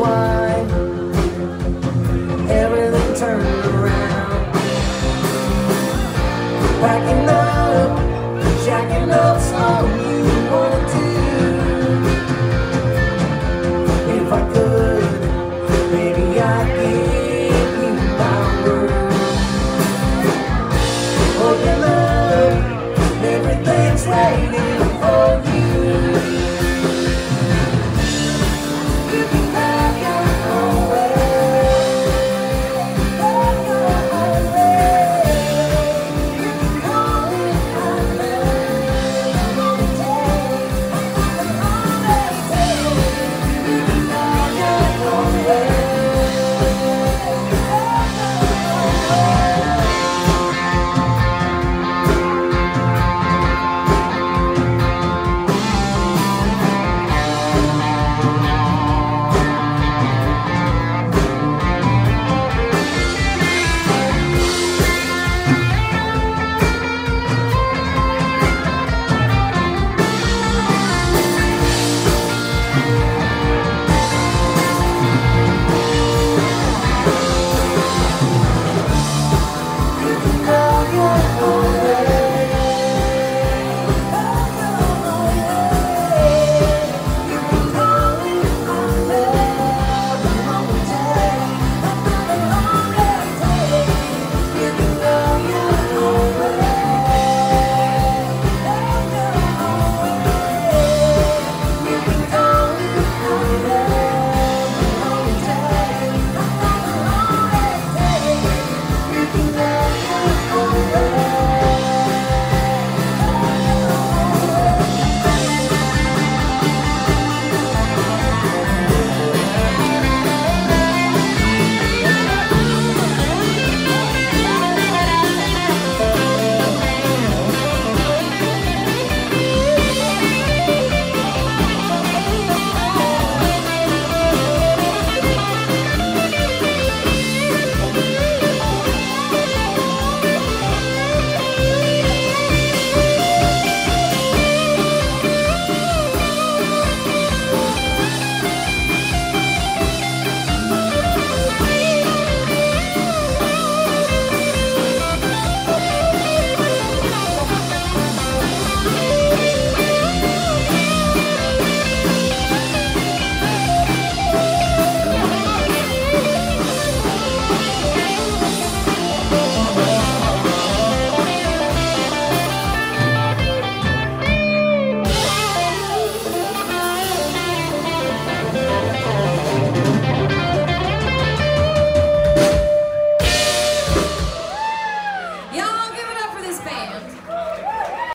wine, everything turned around. Packing up, jacking up, all you wanna do. If I could, maybe I'd give you my word. Open up, everything's waiting for you. You can have your own way. Have your own way. You can call it my love. I'm gonna take, I'm gonna take. You can have your own way. Y'all give it up for this band.